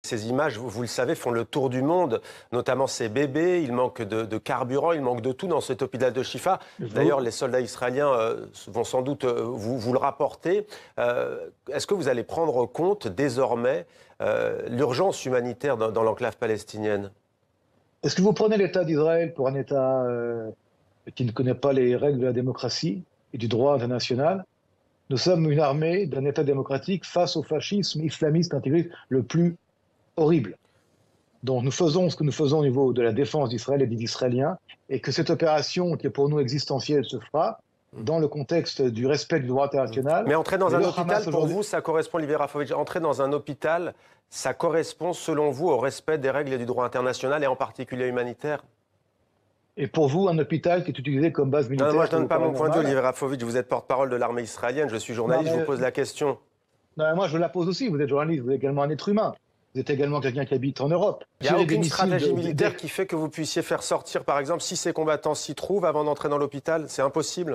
Ces images, vous le savez, font le tour du monde, notamment ces bébés. Il manque de carburant, il manque de tout dans cet hôpital de Chifa. D'ailleurs, les soldats israéliens vont sans doute vous le rapporter. Est-ce que vous allez prendre compte désormais l'urgence humanitaire dans l'enclave palestinienne? Est-ce que vous prenez l'État d'Israël pour un État qui ne connaît pas les règles de la démocratie et du droit international? Nous sommes une armée d'un État démocratique face au fascisme islamiste intégriste le plus horrible. Donc nous faisons ce que nous faisons au niveau de la défense d'Israël et des Israéliens, et que cette opération, qui est pour nous existentielle, se fera dans le contexte du respect du droit international. Mais entrer dans un hôpital, pour vous, ça correspond, Olivier Rafovitch, entrer dans un hôpital, ça correspond, selon vous, au respect des règles et du droit international, et en particulier humanitaire? Et pour vous, un hôpital qui est utilisé comme base militaire? Non, moi je ne donne pas mon point de vue, Olivier Rafovitch. Vous êtes porte-parole de l'armée israélienne, je suis journaliste, je vous pose la question. Non, mais moi je la pose aussi, vous êtes journaliste, vous êtes également un être humain. Vous êtes également quelqu'un qui habite en Europe. Il n'y a aucune stratégie militaire qui fait que vous puissiez faire sortir, par exemple, si ces combattants s'y trouvent avant d'entrer dans l'hôpital? C'est impossible?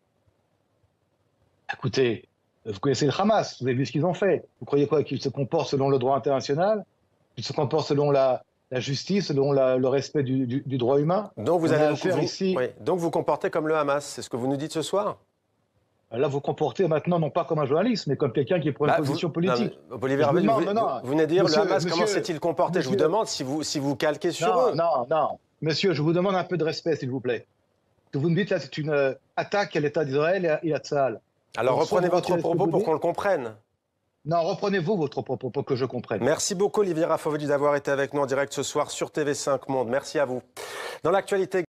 Écoutez, vous connaissez le Hamas, vous avez vu ce qu'ils ont fait. Vous croyez quoi? Qu'ils se comportent selon le droit international? Qu'ils se comportent selon la justice, selon le respect du droit humain? Donc vous allez ici. Oui. Donc vous comportez comme le Hamas, c'est ce que vous nous dites ce soir? Là, vous comportez maintenant non pas comme un journaliste, mais comme quelqu'un qui prend une position politique. Olivier Rafovitch, vous venez de dire, le Hamas, comment s'est-il comporté? Je vous demande si vous calquez sur eux. Non. Monsieur, je vous demande un peu de respect, s'il vous plaît. Ce que vous me dites là, c'est une attaque à l'État d'Israël et à Tsahal. Alors reprenez votre propos pour qu'on le comprenne. Non, reprenez-vous votre propos pour que je comprenne. Merci beaucoup, Olivier Rafovitch, d'avoir été avec nous en direct ce soir sur TV5 Monde. Merci à vous. Dans l'actualité